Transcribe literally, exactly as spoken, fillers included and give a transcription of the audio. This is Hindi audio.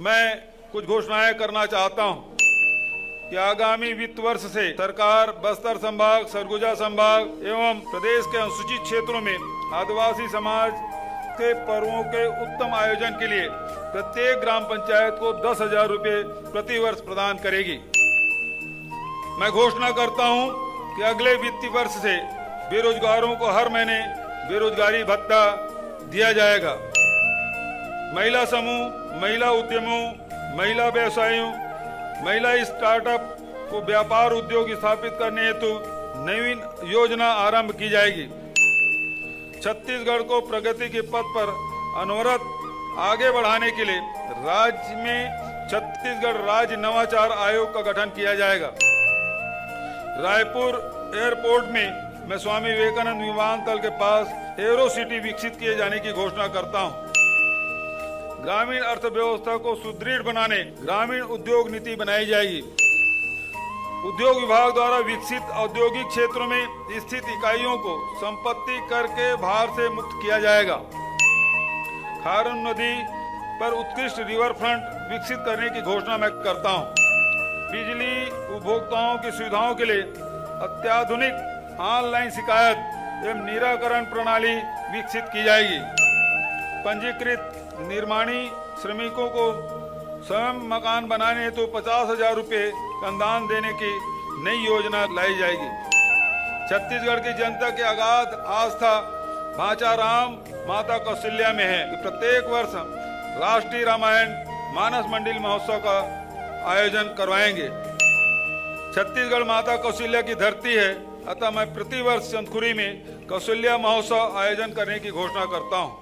मैं कुछ घोषणाएं करना चाहता हूं कि आगामी वित्त वर्ष से सरकार बस्तर संभाग, सरगुजा संभाग एवं प्रदेश के अनुसूचित क्षेत्रों में आदिवासी समाज के पर्वों के उत्तम आयोजन के लिए प्रत्येक ग्राम पंचायत को दस हजार रुपये प्रति वर्ष प्रदान करेगी। मैं घोषणा करता हूं कि अगले वित्तीय वर्ष से बेरोजगारों को हर महीने बेरोजगारी भत्ता दिया जाएगा। महिला समूह, महिला उद्यमों, महिला व्यवसायियों, महिला स्टार्टअप को व्यापार उद्योग स्थापित करने हेतु नवीन योजना आरंभ की जाएगी। छत्तीसगढ़ को प्रगति के पथ पर अनवरत आगे बढ़ाने के लिए राज्य में छत्तीसगढ़ राज्य नवाचार आयोग का गठन किया जाएगा। रायपुर एयरपोर्ट में मैं स्वामी विवेकानंद विमानतल के पास एरो सिटी विकसित किए जाने की घोषणा करता हूं। ग्रामीण अर्थव्यवस्था को सुदृढ़ बनाने ग्रामीण उद्योग नीति बनाई जाएगी। उद्योग विभाग द्वारा विकसित औद्योगिक क्षेत्रों में स्थित इकाइयों को संपत्ति कर के भार से मुक्त किया जाएगा। खारून नदी पर उत्कृष्ट रिवर फ्रंट विकसित करने की घोषणा मैं करता हूं। बिजली उपभोक्ताओं की सुविधाओं के लिए अत्याधुनिक ऑनलाइन शिकायत एवं निराकरण प्रणाली विकसित की जाएगी। पंजीकृत निर्माणी श्रमिकों को स्वयं मकान बनाने हेतु तो पचास हजार रुपये अनुदान देने की नई योजना लाई जाएगी। छत्तीसगढ़ की जनता की अगाध आस्था भांचाराम माता कौशल्या में है कि प्रत्येक वर्ष राष्ट्रीय रामायण मानस मंडल महोत्सव का आयोजन करवाएंगे। छत्तीसगढ़ माता कौशल्या की धरती है, अतः मैं प्रतिवर्ष चंदखुरी में कौशल्या महोत्सव आयोजन करने की घोषणा करता हूं।